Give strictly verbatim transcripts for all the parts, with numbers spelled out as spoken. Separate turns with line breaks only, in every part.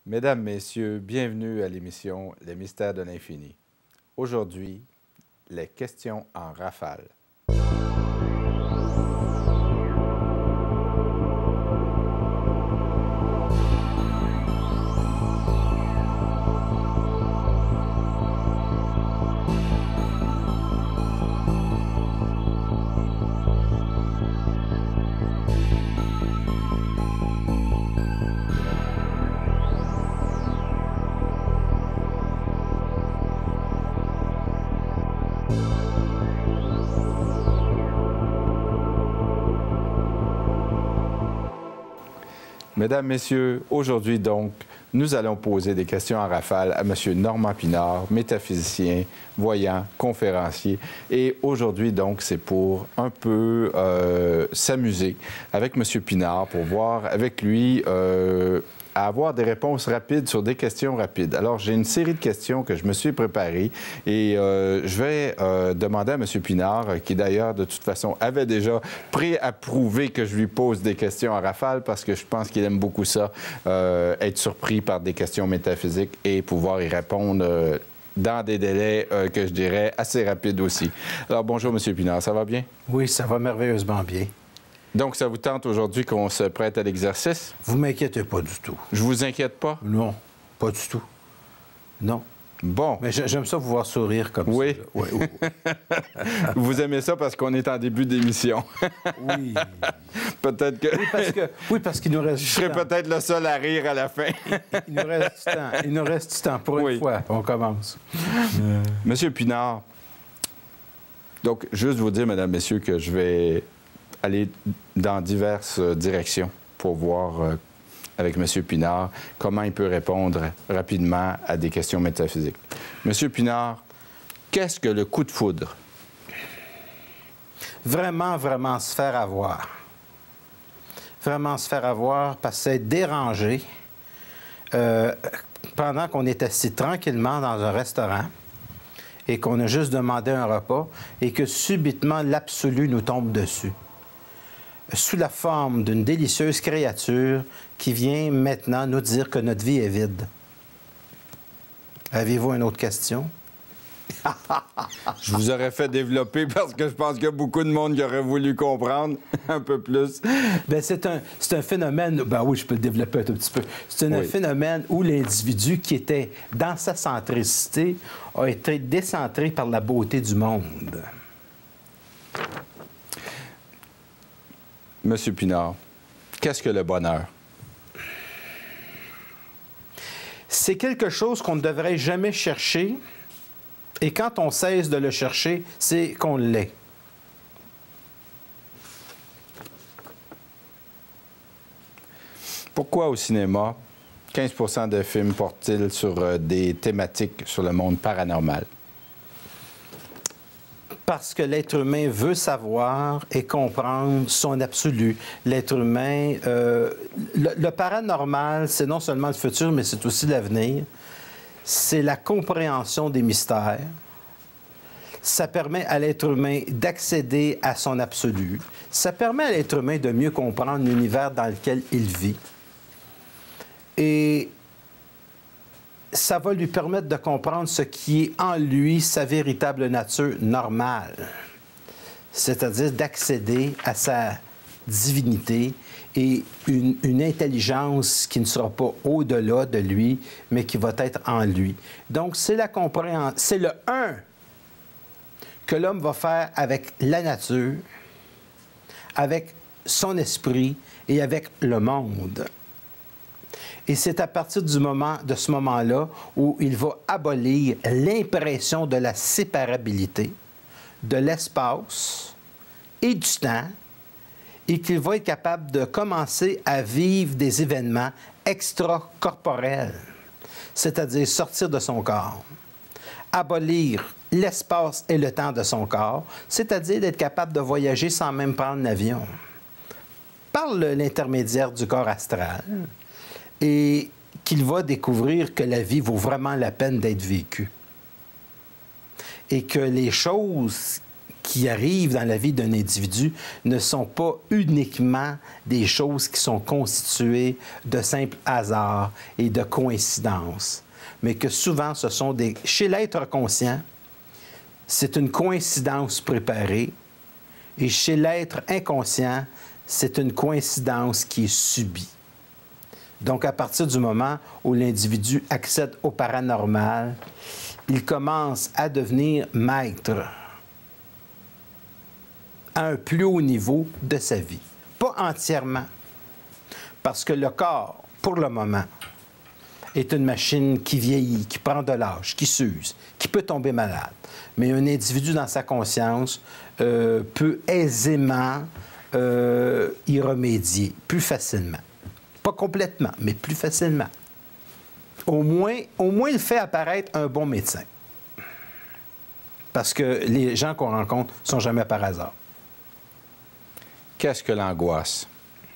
Mesdames, Messieurs, bienvenue à l'émission Les Mystères de l'Infini. Aujourd'hui, les questions en rafale. Mesdames, Messieurs, aujourd'hui donc, nous allons poser des questions en rafale à M. Normand Pinard, métaphysicien, voyant, conférencier. Et aujourd'hui donc, c'est pour un peu euh, s'amuser avec M. Pinard, pour voir avec lui, euh, à avoir des réponses rapides sur des questions rapides. Alors, j'ai une série de questions que je me suis préparées et euh, je vais euh, demander à M. Pinard, qui d'ailleurs, de toute façon, avait déjà préapprouvé que je lui pose des questions en rafale parce que je pense qu'il aime beaucoup ça, euh, être surpris par des questions métaphysiques et pouvoir y répondre euh, dans des délais euh, que je dirais assez rapides aussi. Alors, bonjour, M. Pinard, ça va bien?
Oui, ça va merveilleusement bien.
Donc, ça vous tente aujourd'hui qu'on se prête à l'exercice?
Vous m'inquiétez pas du tout.
Je vous inquiète pas?
Non, pas du tout. Non.
Bon.
Mais j'aime ça vous voir sourire comme
oui.
ça. Oui. Oui, oui.
Vous aimez ça parce qu'on est en début d'émission.
Oui.
Peut-être que...
Oui, parce que... Oui, parce qu'il nous reste
Je serais peut-être le seul à rire à la fin.
Il nous reste du temps. Il nous reste du temps. Pour une
oui.
fois, on commence.
Euh... Monsieur Pinard, donc, juste vous dire, mesdames, messieurs, que je vais aller dans diverses directions pour voir euh, avec M. Pinard comment il peut répondre rapidement à des questions métaphysiques. M. Pinard, qu'est-ce que le coup de foudre?
Vraiment, vraiment se faire avoir. Vraiment se faire avoir parce que c'est dérangé euh, pendant qu'on est assis tranquillement dans un restaurant et qu'on a juste demandé un repas et que subitement l'absolu nous tombe dessus, sous la forme d'une délicieuse créature qui vient maintenant nous dire que notre vie est vide. Avez-vous une autre question?
Je vous aurais fait développer parce que je pense qu'il y a beaucoup de monde qui aurait voulu comprendre un peu plus.
Bien, c'est un, c'est un phénomène... Ben oui, je peux le développer un tout petit peu. C'est un oui. phénomène où l'individu qui était dans sa centricité a été décentré par la beauté du monde.
Monsieur Pinard, qu'est-ce que le bonheur?
C'est quelque chose qu'on ne devrait jamais chercher, et quand on cesse de le chercher, c'est qu'on l'est.
Pourquoi au cinéma, quinze pour cent des films portent-ils sur euh, des thématiques sur le monde paranormal?
Parce que l'être humain veut savoir et comprendre son absolu. L'être humain... Euh, le, le paranormal, c'est non seulement le futur, mais c'est aussi l'avenir. C'est la compréhension des mystères. Ça permet à l'être humain d'accéder à son absolu. Ça permet à l'être humain de mieux comprendre l'univers dans lequel il vit. Et ça va lui permettre de comprendre ce qui est en lui, sa véritable nature normale. C'est-à-dire d'accéder à sa divinité et une, une intelligence qui ne sera pas au-delà de lui, mais qui va être en lui. Donc, c'est la compréhension, c'est le un que l'homme va faire avec la nature, avec son esprit et avec le monde. Et c'est à partir du moment, de ce moment-là où il va abolir l'impression de la séparabilité de l'espace et du temps et qu'il va être capable de commencer à vivre des événements extracorporels, c'est-à-dire sortir de son corps, abolir l'espace et le temps de son corps, c'est-à-dire d'être capable de voyager sans même prendre l'avion, par l'intermédiaire du corps astral, et qu'il va découvrir que la vie vaut vraiment la peine d'être vécue. Et que les choses qui arrivent dans la vie d'un individu ne sont pas uniquement des choses qui sont constituées de simples hasards et de coïncidences, mais que souvent, ce sont des... Chez l'être conscient, c'est une coïncidence préparée, et chez l'être inconscient, c'est une coïncidence qui est subie. Donc, à partir du moment où l'individu accède au paranormal, il commence à devenir maître à un plus haut niveau de sa vie. Pas entièrement, parce que le corps, pour le moment, est une machine qui vieillit, qui prend de l'âge, qui s'use, qui peut tomber malade. Mais un individu dans sa conscience euh, peut aisément euh, y remédier plus facilement. Pas complètement, mais plus facilement. Au moins, au moins, il fait apparaître un bon médecin. Parce que les gens qu'on rencontre ne sont jamais par hasard.
Qu'est-ce que l'angoisse?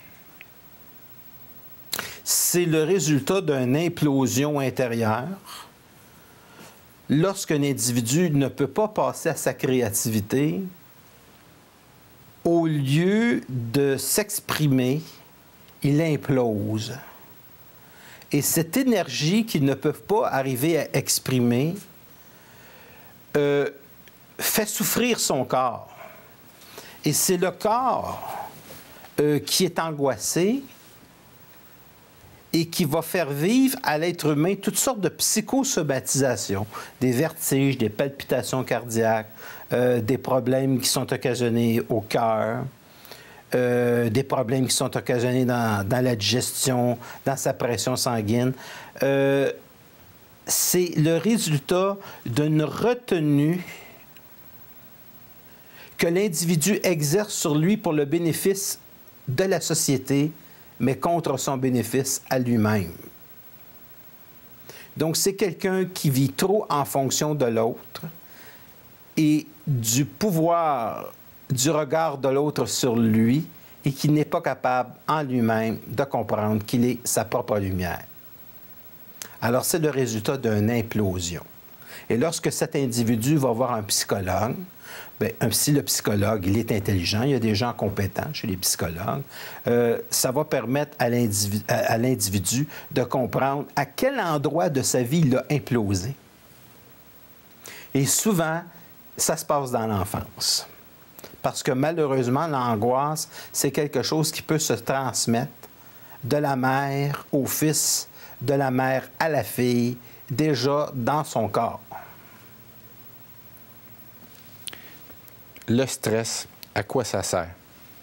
C'est le résultat d'une implosion intérieure lorsqu'un individu ne peut pas passer à sa créativité. Au lieu de s'exprimer, il implose. Et cette énergie qu'ils ne peuvent pas arriver à exprimer euh, fait souffrir son corps. Et c'est le corps euh, qui est angoissé et qui va faire vivre à l'être humain toutes sortes de psychosomatisations, des vertiges, des palpitations cardiaques, euh, des problèmes qui sont occasionnés au cœur, euh, des problèmes qui sont occasionnés dans, dans la digestion, dans sa pression sanguine. Euh, c'est le résultat d'une retenue que l'individu exerce sur lui pour le bénéfice de la société, mais contre son bénéfice à lui-même. Donc, c'est quelqu'un qui vit trop en fonction de l'autre et du pouvoir du regard de l'autre sur lui et qui n'est pas capable en lui-même de comprendre qu'il est sa propre lumière. Alors, c'est le résultat d'une implosion. Et lorsque cet individu va voir un psychologue, bien, si le psychologue, il est intelligent, il y a des gens compétents chez les psychologues, euh, ça va permettre à l'individu, à, à l'individu de comprendre à quel endroit de sa vie il a implosé. Et souvent, ça se passe dans l'enfance. Parce que malheureusement, l'angoisse, c'est quelque chose qui peut se transmettre de la mère au fils, de la mère à la fille, déjà dans son corps.
Le stress, à quoi ça sert?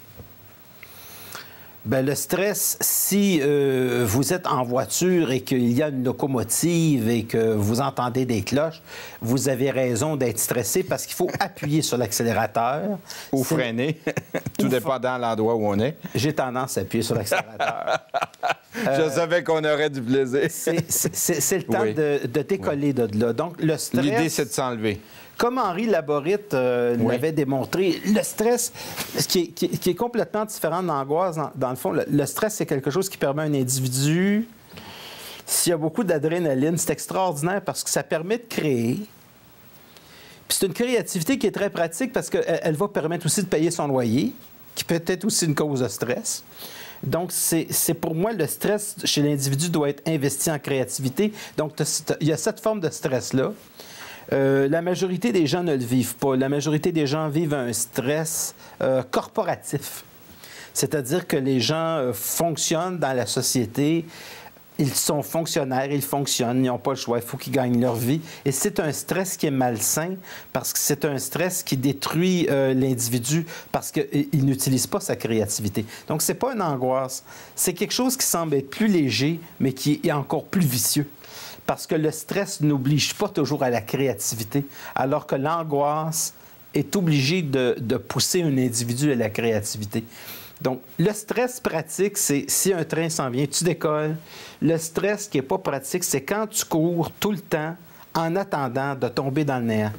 Bien, le stress, si euh, vous êtes en voiture et qu'il y a une locomotive et que vous entendez des cloches, vous avez raison d'être stressé parce qu'il faut appuyer sur l'accélérateur.
Ou freiner, tout dépendant de l'endroit où on est.
J'ai tendance à appuyer sur l'accélérateur.
Je euh, savais qu'on aurait du plaisir.
C'est le temps oui. de, de décoller oui. de là. Donc, le stress...
L'idée, c'est de s'enlever.
Comme Henri Laborite euh, oui. l'avait démontré, le stress, ce qui est, qui, qui est complètement différent de l'angoisse, dans, dans le fond, le, le stress, c'est quelque chose qui permet à un individu, s'il y a beaucoup d'adrénaline, c'est extraordinaire parce que ça permet de créer. Puis c'est une créativité qui est très pratique parce qu'elle elle va permettre aussi de payer son loyer, qui peut être aussi une cause de stress. Donc, c'est pour moi, le stress chez l'individu doit être investi en créativité. Donc, il y a cette forme de stress-là. Euh, la majorité des gens ne le vivent pas. La majorité des gens vivent un stress euh, corporatif. C'est-à-dire que les gens euh, fonctionnent dans la société, ils sont fonctionnaires, ils fonctionnent, ils n'ont pas le choix, il faut qu'ils gagnent leur vie. Et c'est un stress qui est malsain parce que c'est un stress qui détruit euh, l'individu parce qu'il n'utilise pas sa créativité. Donc, ce n'est pas une angoisse. C'est quelque chose qui semble être plus léger, mais qui est encore plus vicieux. Parce que le stress n'oblige pas toujours à la créativité, alors que l'angoisse est obligée de, de pousser un individu à la créativité. Donc, le stress pratique, c'est si un train s'en vient, tu décolles. Le stress qui n'est pas pratique, c'est quand tu cours tout le temps en attendant de tomber dans le néant.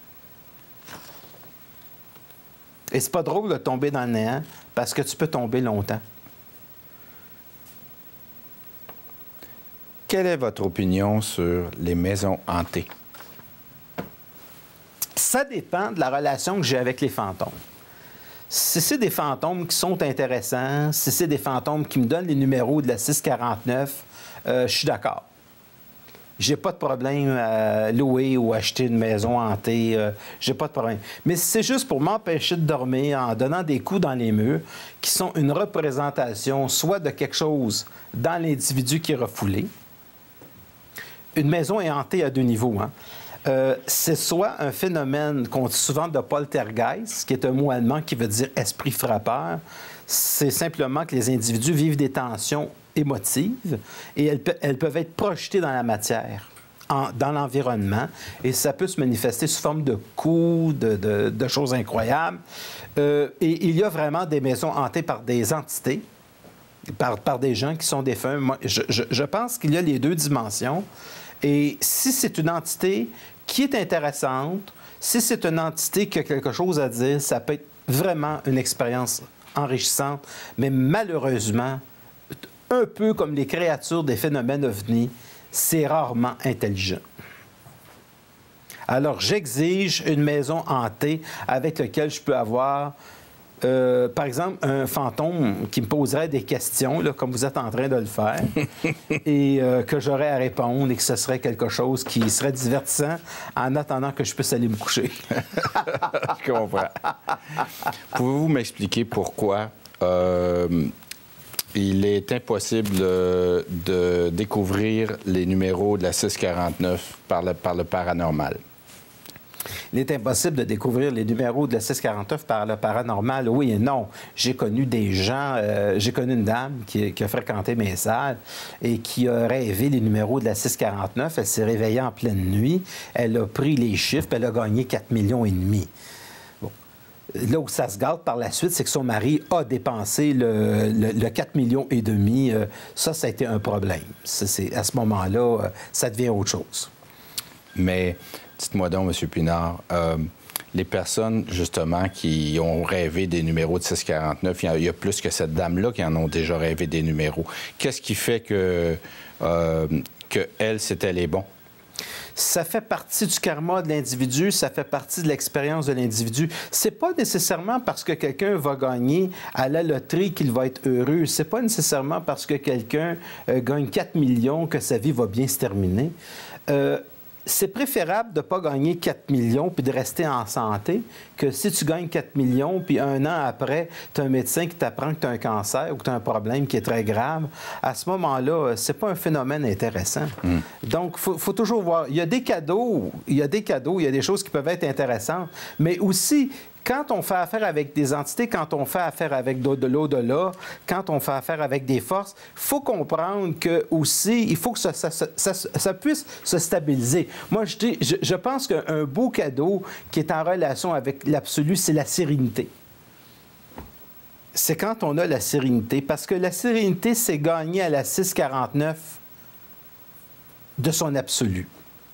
Et c'est pas drôle de tomber dans le néant parce que tu peux tomber longtemps.
Quelle est votre opinion sur les maisons hantées?
Ça dépend de la relation que j'ai avec les fantômes. Si c'est des fantômes qui sont intéressants, si c'est des fantômes qui me donnent les numéros de la six quarante-neuf, euh, je suis d'accord. J'ai pas de problème à louer ou acheter une maison hantée. Euh, j'ai pas de problème. Mais si c'est juste pour m'empêcher de dormir en donnant des coups dans les murs, qui sont une représentation soit de quelque chose dans l'individu qui est refoulé. Une maison est hantée à deux niveaux, hein. Euh, c'est soit un phénomène qu'on dit souvent de poltergeist, qui est un mot allemand qui veut dire esprit frappeur. C'est simplement que les individus vivent des tensions émotives et elles, pe- elles peuvent être projetées dans la matière, en, dans l'environnement, et ça peut se manifester sous forme de coups, de, de, de choses incroyables. Euh, et il y a vraiment des maisons hantées par des entités, par, par des gens qui sont défunts. Moi, je, je, je pense qu'il y a les deux dimensions. Et si c'est une entité qui est intéressante, si c'est une entité qui a quelque chose à dire, ça peut être vraiment une expérience enrichissante, mais malheureusement, un peu comme les créatures des phénomènes ovnis, c'est rarement intelligent. Alors, j'exige une maison hantée avec laquelle je peux avoir, euh, par exemple, un fantôme qui me poserait des questions, là, comme vous êtes en train de le faire, et euh, que j'aurais à répondre et que ce serait quelque chose qui serait divertissant en attendant que je puisse aller me coucher.
Je comprends. Pouvez-vous m'expliquer pourquoi euh, il est impossible de, de découvrir les numéros de la six quarante-neuf par le, par le paranormal?
Il est impossible de découvrir les numéros de la six quarante-neuf par le paranormal. Oui et non. J'ai connu des gens, euh, j'ai connu une dame qui, qui a fréquenté mes salles et qui a rêvé les numéros de la six quarante-neuf. Elle s'est réveillée en pleine nuit. Elle a pris les chiffres, puis elle a gagné quatre millions et demi. Bon. Là où ça se gâte par la suite, c'est que son mari a dépensé le, le, le quatre millions et demi. Euh, ça, ça a été un problème. C'est, c'est, à ce moment-là, euh, ça devient autre chose.
Mais dites-moi donc, M. Pinard, euh, les personnes, justement, qui ont rêvé des numéros de six quarante-neuf, il y a, il y a plus que cette dame-là qui en ont déjà rêvé des numéros. Qu'est-ce qui fait que, euh, que elle, c'était les bons?
Ça fait partie du karma de l'individu, ça fait partie de l'expérience de l'individu. C'est pas nécessairement parce que quelqu'un va gagner à la loterie qu'il va être heureux. C'est pas nécessairement parce que quelqu'un euh, gagne quatre millions que sa vie va bien se terminer. Euh, C'est préférable de ne pas gagner quatre millions puis de rester en santé que si tu gagnes quatre millions puis un an après, tu as un médecin qui t'apprend que tu as un cancer ou que tu as un problème qui est très grave. À ce moment-là, c'est pas un phénomène intéressant. Mm. Donc, il faut, faut toujours voir. Il y a des cadeaux, il y a des cadeaux, il y a des choses qui peuvent être intéressantes, mais aussi, quand on fait affaire avec des entités, quand on fait affaire avec de l'au-delà, quand on fait affaire avec des forces, il faut comprendre que aussi, il faut que ça, ça, ça, ça, ça puisse se stabiliser. Moi, je, dis, je, je pense qu'un beau cadeau qui est en relation avec l'absolu, c'est la sérénité. C'est quand on a la sérénité, parce que la sérénité, c'est gagner à la six quarante-neuf de son absolu.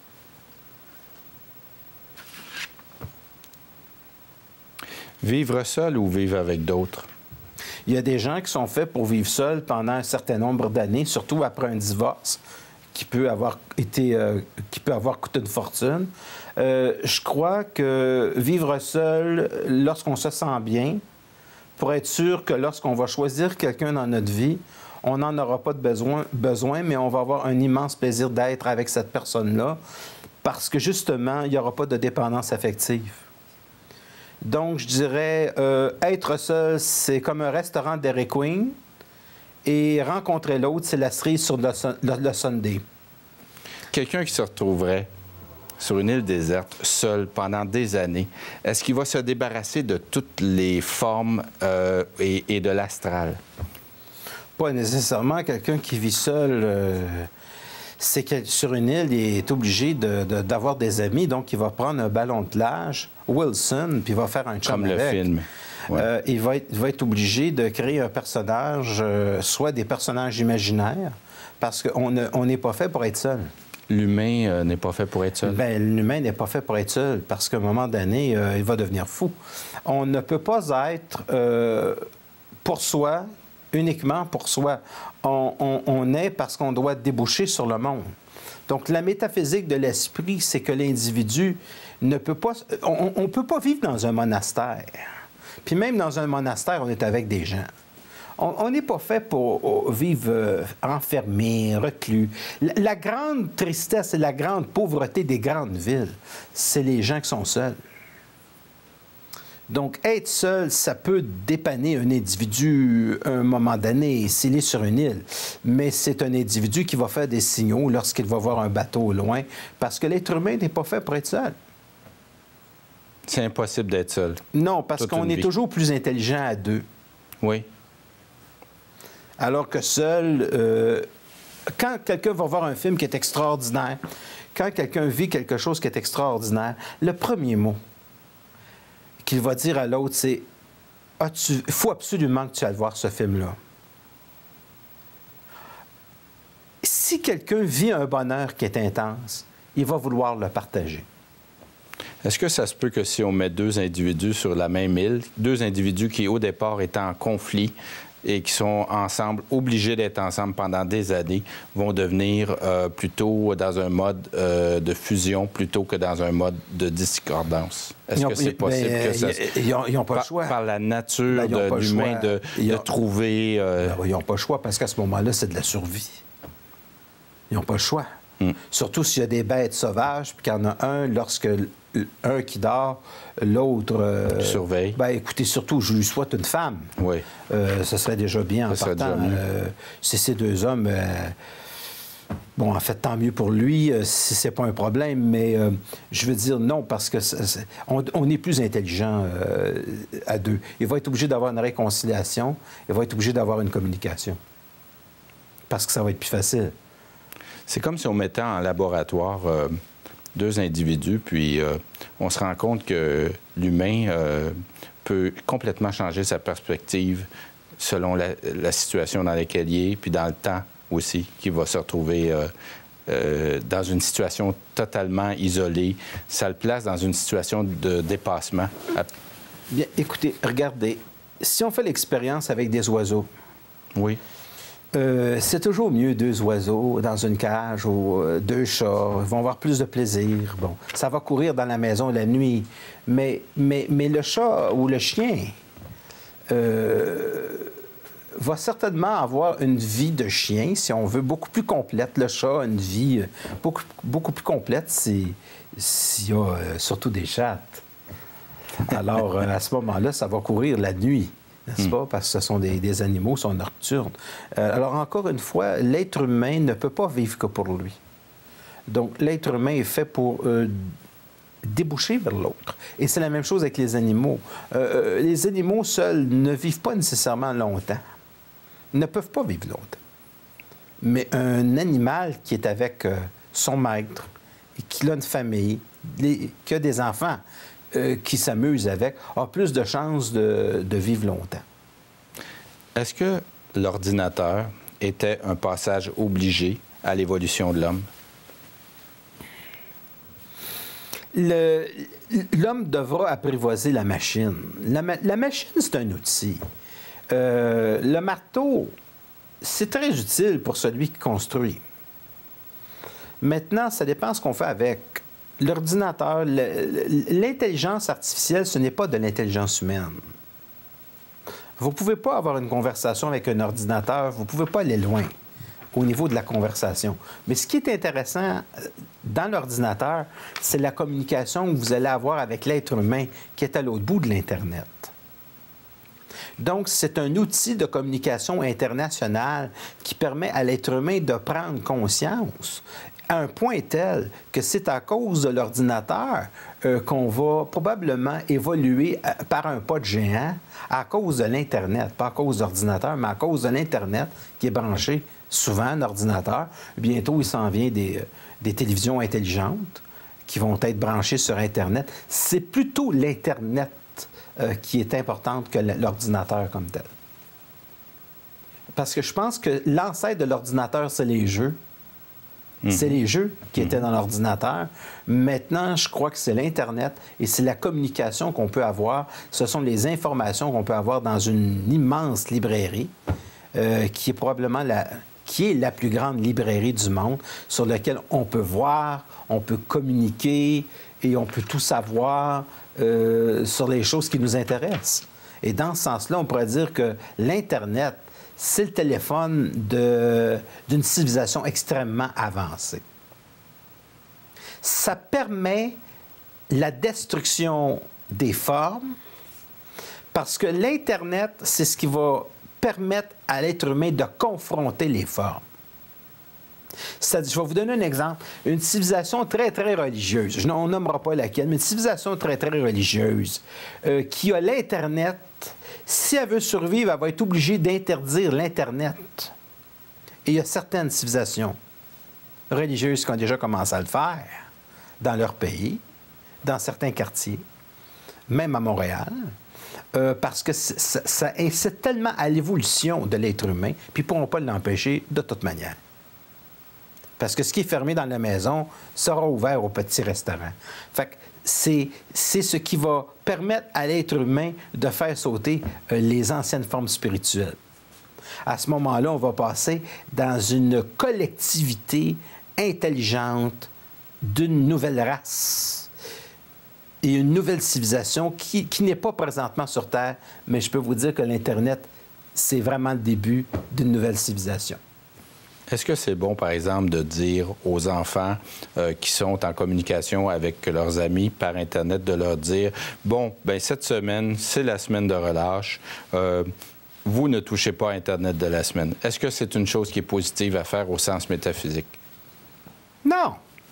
Vivre seul ou vivre avec d'autres?
Il y a des gens qui sont faits pour vivre seuls pendant un certain nombre d'années, surtout après un divorce qui peut avoir été, euh, qui peut avoir coûté une fortune. Euh, je crois que vivre seul, lorsqu'on se sent bien, pour être sûr que lorsqu'on va choisir quelqu'un dans notre vie, on n'en aura pas de besoin, besoin, mais on va avoir un immense plaisir d'être avec cette personne-là, parce que justement, il n'y aura pas de dépendance affective. Donc, je dirais, euh, être seul, c'est comme un restaurant Dairy Queen, et rencontrer l'autre, c'est la cerise sur le, le, le Sunday.
Quelqu'un qui se retrouverait sur une île déserte, seul, pendant des années, est-ce qu'il va se débarrasser de toutes les formes euh, et, et de l'astral?
Pas nécessairement. Quelqu'un qui vit seul... Euh... c'est que sur une île, il est obligé de, de, d'avoir des amis, donc il va prendre un ballon de plage, Wilson, puis il va faire un chum
Comme
avec.
le film. Ouais.
Euh, il, va être, il va être obligé de créer un personnage, euh, soit des personnages imaginaires, parce qu'on n'est pas fait pour être seul.
L'humain euh, n'est pas fait pour être seul?
Bien, l'humain n'est pas fait pour être seul, parce qu'à un moment donné, euh, il va devenir fou. On ne peut pas être euh, pour soi, uniquement pour soi. On, on, on est parce qu'on doit déboucher sur le monde. Donc, la métaphysique de l'esprit, c'est que l'individu ne peut pas... On ne peut pas vivre dans un monastère. Puis même dans un monastère, on est avec des gens. On n'est pas fait pour vivre euh, enfermé, reclus. La, la grande tristesse et la grande pauvreté des grandes villes, c'est les gens qui sont seuls. Donc, être seul, ça peut dépanner un individu à un moment donné, s'il est sur une île. Mais c'est un individu qui va faire des signaux lorsqu'il va voir un bateau au loin, parce que l'être humain n'est pas fait pour être seul.
C'est impossible d'être seul.
Non, parce qu'on est toujours plus intelligent à deux.
Oui.
Alors que seul, euh, quand quelqu'un va voir un film qui est extraordinaire, quand quelqu'un vit quelque chose qui est extraordinaire, le premier mot qu'il va dire à l'autre, c'est « Il faut absolument que tu ailles voir ce film-là. » Si quelqu'un vit un bonheur qui est intense, il va vouloir le partager.
Est-ce que ça se peut que si on met deux individus sur la même île, deux individus qui, au départ, étaient en conflit et qui sont ensemble, obligés d'être ensemble pendant des années, vont devenir euh, plutôt dans un mode euh, de fusion plutôt que dans un mode de discordance? Est-ce que c'est possible
ben,
que ça...
Ils n'ont pas le
par,
choix.
Par la nature
ben,
de l'humain de, de
ont...
trouver... Euh...
Ben, ils n'ont pas le choix parce qu'à ce moment-là, c'est de la survie. Ils n'ont pas le choix. Mm. Surtout s'il y a des bêtes sauvages, puis qu'il y en a un, lorsque un qui dort, l'autre... Euh,
surveille.
Ben écoutez, surtout, je lui souhaite une femme.
Oui.
Euh, ce serait déjà bien en
ça
partant. Euh, si ces deux hommes... Euh, bon, en fait, tant mieux pour lui, euh, si c'est pas un problème, mais euh, je veux dire non, parce que c'est, c'est, on, on est plus intelligent euh, à deux. Il va être obligé d'avoir une réconciliation, il va être obligé d'avoir une communication. Parce que ça va être plus facile.
C'est comme si on mettait en laboratoire euh, deux individus, puis euh, on se rend compte que l'humain euh, peut complètement changer sa perspective selon la, la situation dans laquelle il est, puis dans le temps aussi, qu'il va se retrouver euh, euh, dans une situation totalement isolée. Ça le place dans une situation de dépassement.
Bien, écoutez, regardez, si on fait l'expérience avec des oiseaux...
Oui.
Euh, c'est toujours mieux deux oiseaux dans une cage ou euh, deux chats. Ils vont avoir plus de plaisir. Bon, ça va courir dans la maison la nuit. Mais, mais, mais le chat ou le chien euh, va certainement avoir une vie de chien, si on veut, beaucoup plus complète. Le chat a une vie beaucoup, beaucoup plus complète s'il si y a euh, surtout des chattes. Alors, euh, à ce moment-là, ça va courir la nuit. N'est-ce pas? Parce que ce sont des, des animaux, sont nocturnes. Euh, alors, encore une fois, l'être humain ne peut pas vivre que pour lui. Donc, l'être humain est fait pour euh, déboucher vers l'autre. Et c'est la même chose avec les animaux. Euh, les animaux seuls ne vivent pas nécessairement longtemps. Ils ne peuvent pas vivre longtemps. Mais un animal qui est avec euh, son maître, et qui a une famille, les, qui a des enfants, Euh, qui s'amusent avec, a plus de chances de, de vivre longtemps.
Est-ce que l'ordinateur était un passage obligé à l'évolution de l'homme?
Le, l'homme devra apprivoiser la machine. La, la machine, c'est un outil. Euh, le marteau, c'est très utile pour celui qui construit. Maintenant, ça dépend ce qu'on fait avec. L'ordinateur, l'intelligence artificielle, ce n'est pas de l'intelligence humaine. Vous ne pouvez pas avoir une conversation avec un ordinateur, vous ne pouvez pas aller loin au niveau de la conversation. Mais ce qui est intéressant dans l'ordinateur, c'est la communication que vous allez avoir avec l'être humain qui est à l'autre bout de l'Internet. Donc, c'est un outil de communication internationale qui permet à l'être humain de prendre conscience à un point tel que c'est à cause de l'ordinateur euh, qu'on va probablement évoluer à, par un pas de géant à cause de l'Internet, pas à cause d'ordinateur, mais à cause de l'Internet qui est branché souvent un ordinateur. Bientôt, il s'en vient des, des télévisions intelligentes qui vont être branchées sur Internet. C'est plutôt l'Internet euh, qui est importante que l'ordinateur comme tel. Parce que je pense que l'ancêtre de l'ordinateur, c'est les jeux. Mm-hmm. C'est les jeux qui mm-hmm. étaient dans l'ordinateur. Maintenant, je crois que c'est l'Internet et c'est la communication qu'on peut avoir. Ce sont les informations qu'on peut avoir dans une immense librairie euh, qui est probablement la, qui est la plus grande librairie du monde, sur laquelle on peut voir, on peut communiquer et on peut tout savoir euh, sur les choses qui nous intéressent. Et dans ce sens-là, on pourrait dire que l'Internet, c'est le téléphone de, d'une civilisation extrêmement avancée. Ça permet la destruction des formes, parce que l'Internet, c'est ce qui va permettre à l'être humain de confronter les formes. C'est-à-dire, je vais vous donner un exemple. Une civilisation très, très religieuse, je, on nommera pas laquelle, mais une civilisation très, très religieuse euh, qui a l'Internet, si elle veut survivre, elle va être obligée d'interdire l'Internet. Et il y a certaines civilisations religieuses qui ont déjà commencé à le faire dans leur pays, dans certains quartiers, même à Montréal, euh, parce que ça, ça incite tellement à l'évolution de l'être humain, puis ils ne pourront pas l'empêcher de toute manière. Parce que ce qui est fermé dans la maison sera ouvert au petit restaurant. Fait que c'est, c'est ce qui va permettre à l'être humain de faire sauter euh, les anciennes formes spirituelles. À ce moment-là, on va passer dans une collectivité intelligente d'une nouvelle race et une nouvelle civilisation qui, qui n'est pas présentement sur Terre, mais je peux vous dire que l'Internet, c'est vraiment le début d'une nouvelle civilisation.
Est-ce que c'est bon, par exemple, de dire aux enfants euh, qui sont en communication avec leurs amis par Internet, de leur dire, bon, bien, cette semaine, c'est la semaine de relâche, euh, vous ne touchez pas à Internet de la semaine. Est-ce que c'est une chose qui est positive à faire au sens métaphysique?
Non.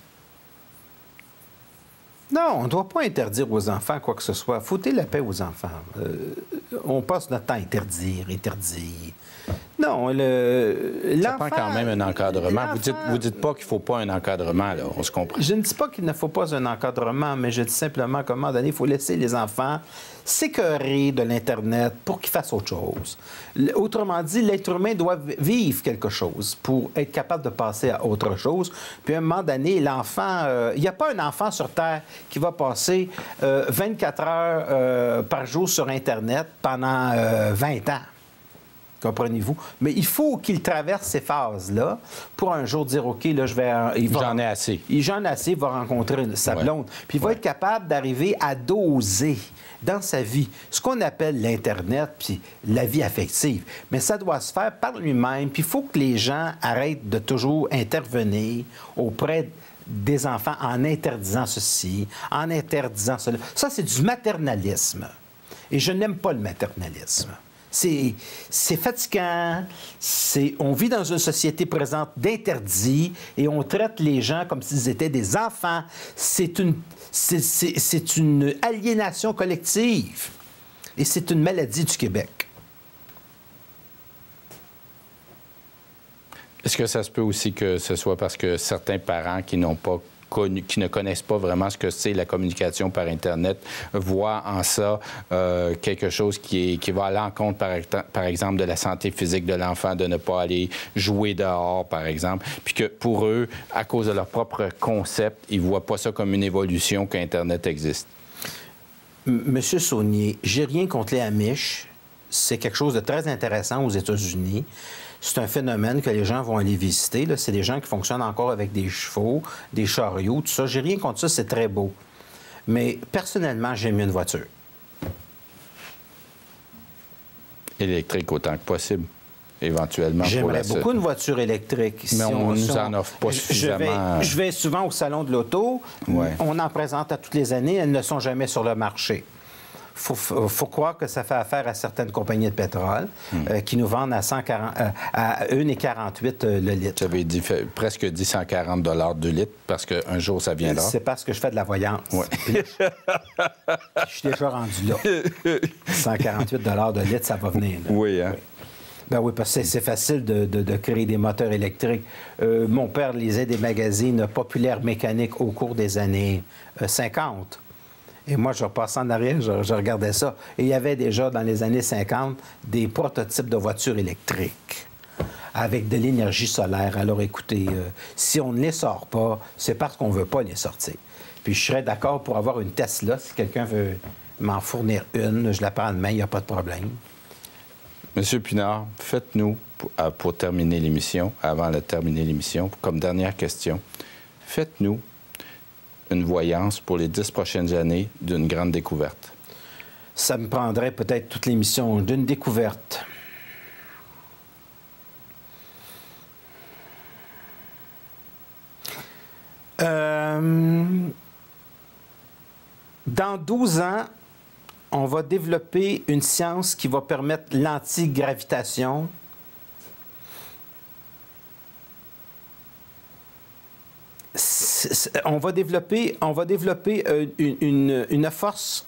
Non, on ne doit pas interdire aux enfants quoi que ce soit. Foutez la paix aux enfants. Euh, on passe notre temps à interdire, interdire. Non, le,
ça prend quand même un encadrement. Vous dites, vous dites pas qu'il ne faut pas un encadrement, là, on se comprend.
Je ne dis pas qu'il ne faut pas un encadrement, mais je dis simplement qu'à un moment donné, il faut laisser les enfants s'écœurer de l'Internet pour qu'ils fassent autre chose. Autrement dit, l'être humain doit vivre quelque chose pour être capable de passer à autre chose. Puis à un moment donné, l'enfant... Euh, il n'y a pas un enfant sur Terre qui va passer euh, vingt-quatre heures euh, par jour sur Internet pendant euh, vingt ans. Comprenez-vous? Mais il faut qu'il traverse ces phases-là pour un jour dire, OK, là, je vais... Il va,
j'en ai assez.
Il, j'en ai assez, il va rencontrer une, sa blonde. Ouais. Puis il va ouais. être capable d'arriver à doser dans sa vie ce qu'on appelle l'Internet puis la vie affective. Mais ça doit se faire par lui-même. Puis il faut que les gens arrêtent de toujours intervenir auprès des enfants en interdisant ceci, en interdisant cela. Ça, c'est du maternalisme. Et je n'aime pas le maternalisme. C'est, c'est fatigant, c'est, on vit dans une société présente d'interdits et on traite les gens comme s'ils étaient des enfants. C'est une, c'est, c'est, c'est une aliénation collective et c'est une maladie du Québec.
Est-ce que ça se peut aussi que ce soit parce que certains parents qui n'ont pas Connu, qui ne connaissent pas vraiment ce que c'est la communication par Internet, voient en ça euh, quelque chose qui, est, qui va à l'encontre, par, par exemple, de la santé physique de l'enfant, de ne pas aller jouer dehors, par exemple, puis que pour eux, à cause de leur propre concept, ils ne voient pas ça comme une évolution qu'Internet existe?
Monsieur Saunier, j'ai rien contre les Amish. C'est quelque chose de très intéressant aux États-Unis. C'est un phénomène que les gens vont aller visiter. Là. C'est des gens qui fonctionnent encore avec des chevaux, des chariots, tout ça. J'ai rien contre ça, c'est très beau. Mais personnellement, j'aime mieux une voiture.
Électrique autant que possible, éventuellement.
J'aimerais pour la... beaucoup une voiture électrique.
Mais
si
on ne nous
si
en offre pas suffisamment.
Je vais, je vais souvent au salon de l'auto. Ouais. On en présente à toutes les années. Elles ne sont jamais sur le marché. Il faut, faut croire que ça fait affaire à certaines compagnies de pétrole mm. euh, qui nous vendent à, cent quarante, euh, à un virgule quarante-huit euh, le litre.
J'avais dit fait, presque dit cent quarante dollars de litre parce qu'un jour, ça viendra.
C'est parce que je fais de la voyance. Ouais. Là, je suis déjà rendu là. cent quarante-huit dollars de litre, ça va venir. Là.
Oui, hein?
Oui. Ben oui, parce que c'est facile de, de, de créer des moteurs électriques. Euh, mon père lisait des magazines populaires mécaniques au cours des années euh, cinquante. Et moi, je repassais en arrière, je, je regardais ça. Et il y avait déjà, dans les années cinquante, des prototypes de voitures électriques avec de l'énergie solaire. Alors, écoutez, euh, si on ne les sort pas, c'est parce qu'on ne veut pas les sortir. Puis, je serais d'accord pour avoir une Tesla. Si quelqu'un veut m'en fournir une, je la prends demain, il n'y a pas de problème.
Monsieur Pinard, faites-nous, pour, pour terminer l'émission, avant de terminer l'émission, comme dernière question, faites-nous une voyance pour les dix prochaines années d'une grande découverte.
Ça me prendrait peut-être toute l'émission d'une découverte. Euh, dans douze ans, on va développer une science qui va permettre l'antigravitation. On va développer, on va développer une, une, une force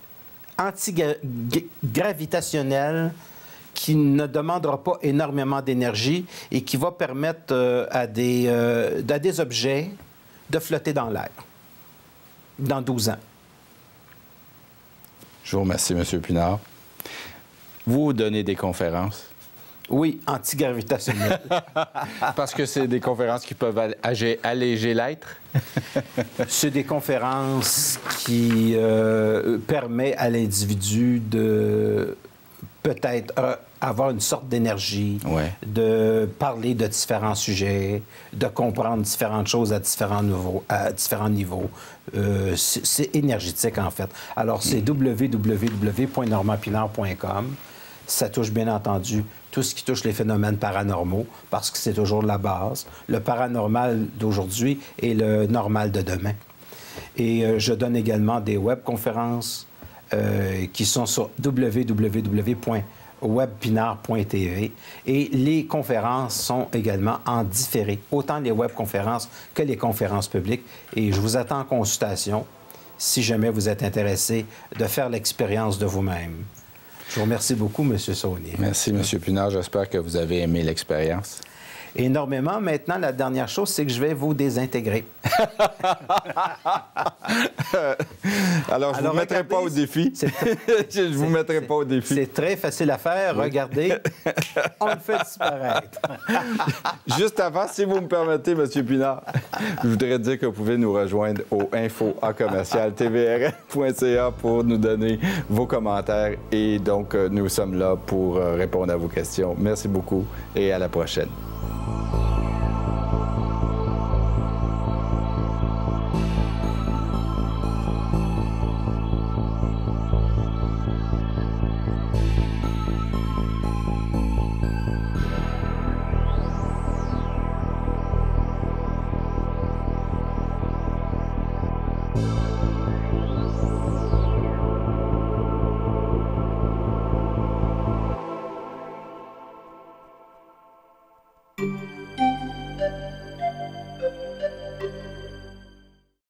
antigravitationnelle qui ne demandera pas énormément d'énergie et qui va permettre euh, à, des, euh, à des objets de flotter dans l'air dans douze ans.
Je vous remercie, M. Pinard. Vous donnez des conférences?
Oui, antigravitationnelles.
Parce que c'est des conférences qui peuvent alléger, alléger l'être?
C'est des conférences qui euh, permettent à l'individu de peut-être euh, avoir une sorte d'énergie,
ouais.
de parler de différents sujets, de comprendre différentes choses à différents niveaux. À différents niveaux. Euh, c'est énergétique, en fait. Alors, c'est mm. w w w point normand pinard point com. Ça touche, bien entendu, tout ce qui touche les phénomènes paranormaux, parce que c'est toujours la base. Le paranormal d'aujourd'hui et le normal de demain. Et euh, je donne également des webconférences euh, qui sont sur w w w point webpinard point t v. Et les conférences sont également en différé, autant les webconférences que les conférences publiques. Et je vous attends en consultation, si jamais vous êtes intéressé, de faire l'expérience de vous-même. Je vous remercie beaucoup, M. Saunier.
Merci, M. Pinard. J'espère que vous avez aimé l'expérience.
Énormément. Maintenant, la dernière chose, c'est que je vais vous désintégrer.
Alors, je ne vous mettrai pas au défi. Je ne vous mettrai pas au défi.
C'est très facile à faire. Oui. Regardez, on le fait disparaître.
Juste avant, si vous me permettez, M. Pinard, je voudrais dire que vous pouvez nous rejoindre au info à commercial t v r n point c a pour nous donner vos commentaires. Et donc, nous sommes là pour répondre à vos questions. Merci beaucoup et à la prochaine.